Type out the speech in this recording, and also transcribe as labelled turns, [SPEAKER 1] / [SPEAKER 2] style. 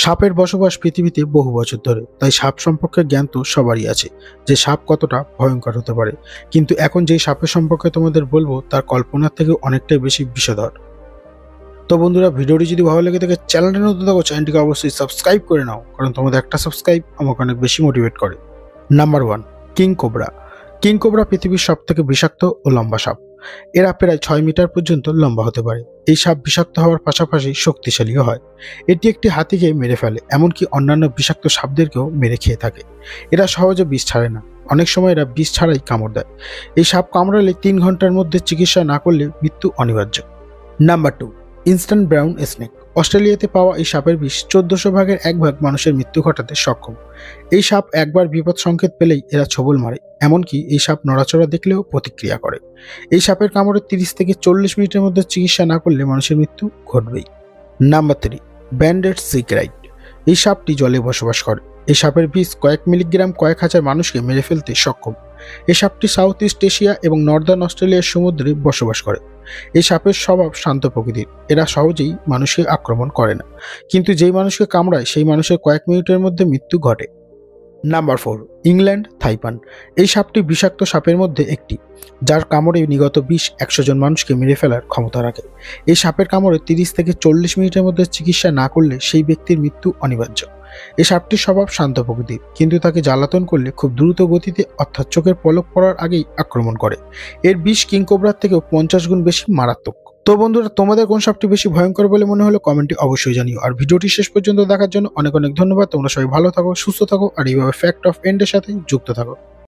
[SPEAKER 1] সাপের বসবাস পৃথিবীতে বহু বছর ধরে, তাই সাপ সম্পর্কে জ্ঞান তো সবারই আছে যে সাপ কতটা ভয়ঙ্কর হতে পারে। কিন্তু এখন যেই সাপের সম্পর্কে তোমাদের বলবো তার কল্পনার থেকে অনেকটাই বেশি বিষধর। তো বন্ধুরা, ভিডিওটি যদি ভালো লেগে থাকে, চ্যানেলটি নতুন থাকো, চ্যানেলটিকে অবশ্যই সাবস্ক্রাইব করে নাও, কারণ তোমাদের একটা সাবস্ক্রাইব আমাকে অনেক বেশি মোটিভেট করে। Number 1, king cobra. King cobra পৃথিবীর সব থেকে বিষাক্ত ও লম্বা সাপ। এরা প্রায় 6 মিটার পর্যন্ত লম্বা হতে পারে। এই সাপ বিষাক্ত হওয়ার পাশাপাশি শক্তিশালীও হয়। এটি একটি হাতিকে মেরে ফেলে, এমনকি অন্যান্য বিষাক্ত সাপদেরকেও মেরে খেয়ে থাকে। এরা সহজে বিষ ছাড়ে না, অনেক সময় এরা বিষ ছাড়াই কামড় দেয়। এই সাপ কামড়ালে 3 ঘন্টার মধ্যে চিকিৎসা না করলে মৃত্যু অনিবার্য। নাম্বার 2, ইনস্ট্যান্ট ব্রাউন স্নেক। অস্ট্রেলিয়াতে পাওয়া এই সাপের বিষ 1400 ভাগের 1 ভাগ মানুষের মৃত্যু ঘটাতে সক্ষম। এই সাপ একবার বিপদ সংকেত পেলেই এরা ছোবল মারে, এমনকি এই সাপ নড়াচড়া দেখলেও প্রতিক্রিয়া করে। এই সাপের কামড়ে 30 থেকে 40 মিনিটের মধ্যে চিকিৎসা না করলে মানুষের মৃত্যু ঘটবেই। Number 3, banded sea krait. এই সাপটি জলে বসবাস করে। এই সাপের বিষ কয়েক মিলিগ্রাম কয়েক হাজার মানুষকে মেরে ফেলতে সক্ষম। এই সাপটি সাউথ ইস্ট এশিয়া এবং নর্দার্ন অস্ট্রেলিয়ার সমুদ্রে বসবাস করে। এই সাপের স্বভাব শান্ত প্রকৃতির। এরা সহজেই মানুষকে আক্রমণ করে না, কিন্তু যেই মানুষকে কামড়ায় সেই মানুষের কয়েক মিনিটের মধ্যে মৃত্যু ঘটে। Number 4, inland taipan. এই সাপটি বিষাক্ত সাপের মধ্যে একটি, যার কামড়ে নিগত বিষ 100 জন মানুষকে মেরে ফেলার ক্ষমতা রাখে। এই সাপের কামড়ে 30 থেকে 40 মিনিটের মধ্যে চিকিৎসা না করলে সেই ব্যক্তির মৃত্যু অনিবার্য। এই সাপটির স্বভাব শান্ত প্রকৃতির, কিন্তু তাকে জ্বালাতন করলে খুব দ্রুত গতিতে, অর্থাৎ চোখের পলক পড়ার আগেই আক্রমণ করে। এর বিষ কিংকোবরার থেকেও 50 গুণ বেশি মারাত্মক। তো বন্ধুরা, তোমাদের কোন সাপটি বেশি ভয়ঙ্কর বলে মনে হলো কমেন্টে অবশ্যই জানিও। আর ভিডিওটি শেষ পর্যন্ত দেখার জন্য অনেক অনেক ধন্যবাদ। তোমরা সবাই ভালো থাকো, সুস্থ থাকো, আর এইভাবে ফ্যাক্ট অফ এন্ডের সাথে যুক্ত থাকো।